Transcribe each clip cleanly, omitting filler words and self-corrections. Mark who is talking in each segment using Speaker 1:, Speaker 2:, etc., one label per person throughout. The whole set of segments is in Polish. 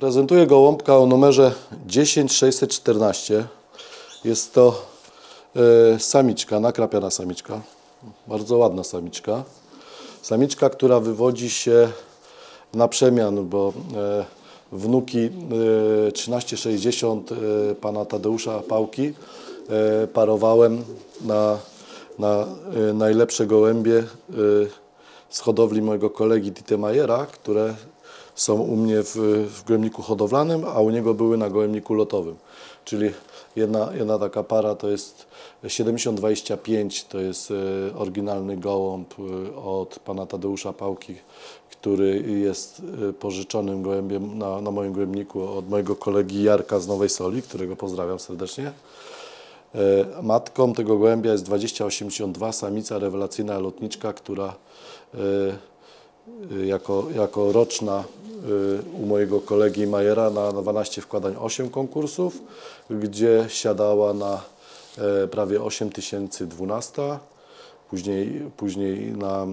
Speaker 1: Prezentuję gołąbka o numerze 10614. Jest to samiczka, nakrapiana samiczka. Bardzo ładna samiczka. Samiczka, która wywodzi się na przemian, bo wnuki 1360 pana Tadeusza Pałki parowałem na najlepsze gołębie z hodowli mojego kolegi Dietmajera, które są u mnie w gołębniku hodowlanym, a u niego były na gołębniku lotowym. Czyli jedna taka para to jest 7025, to jest oryginalny gołąb od pana Tadeusza Pałki, który jest pożyczonym gołębiem na moim gołębniku od mojego kolegi Jarka z Nowej Soli, którego pozdrawiam serdecznie. Matką tego gołębia jest 2082, samica rewelacyjna lotniczka, która jako roczna u mojego kolegi Majera na 12 wkładań 8 konkursów, gdzie siadała na prawie 8012, później na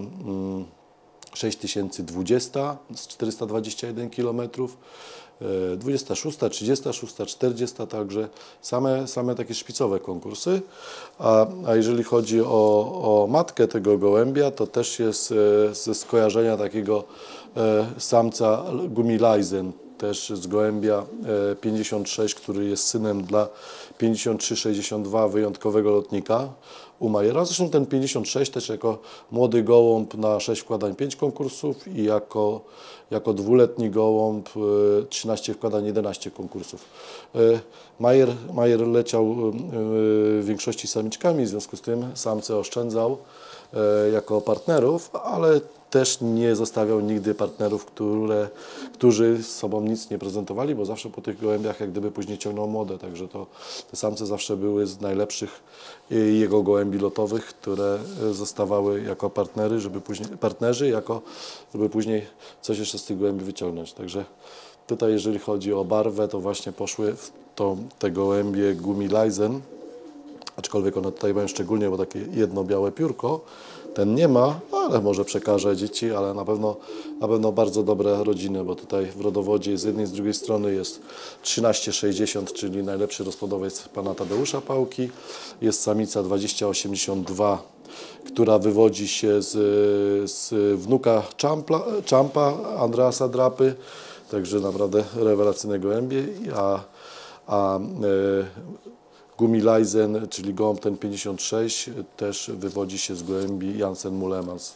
Speaker 1: 6020 z 421 km, 26, 36, 40, także same takie szpicowe konkursy. A jeżeli chodzi o matkę tego gołębia, to też jest ze skojarzenia takiego samca Gumileisen, też z gołębia 56, który jest synem dla 5362 wyjątkowego lotnika u Majera. Zresztą ten 56 też jako młody gołąb na 6 wkładań 5 konkursów i jako dwuletni gołąb 13 wkładań 11 konkursów. Majer leciał w większości samiczkami, w związku z tym samce oszczędzał jako partnerów, ale też nie zostawiał nigdy partnerów, którzy z sobą nic nie prezentowali, bo zawsze po tych gołębiach jak gdyby później ciągnął młode, także te samce zawsze były z najlepszych jego gołębi lotowych, które zostawały jako partnerzy, żeby później coś jeszcze z tych gołębi wyciągnąć. Także tutaj jeżeli chodzi o barwę, to właśnie poszły te gołębie Gumileisen, aczkolwiek one tutaj mają szczególnie, bo takie jedno białe piórko. Ten nie ma, ale może przekaże dzieci, ale na pewno bardzo dobre rodziny, bo tutaj w rodowodzie z jednej i z drugiej strony jest 1360, czyli najlepszy rozpłodowiec pana Tadeusza Pałki. Jest samica 2082, która wywodzi się z wnuka Champa, Andreasa Drapy, także naprawdę rewelacyjne gołębie, a Gumileisen, czyli gołąb ten 56, też wywodzi się z gołębi Jansen Mullemans.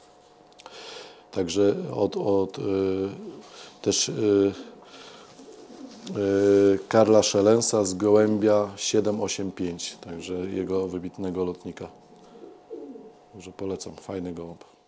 Speaker 1: Także też Karla Schelensa z gołębia 785, także jego wybitnego lotnika. Także polecam, fajny gołąb.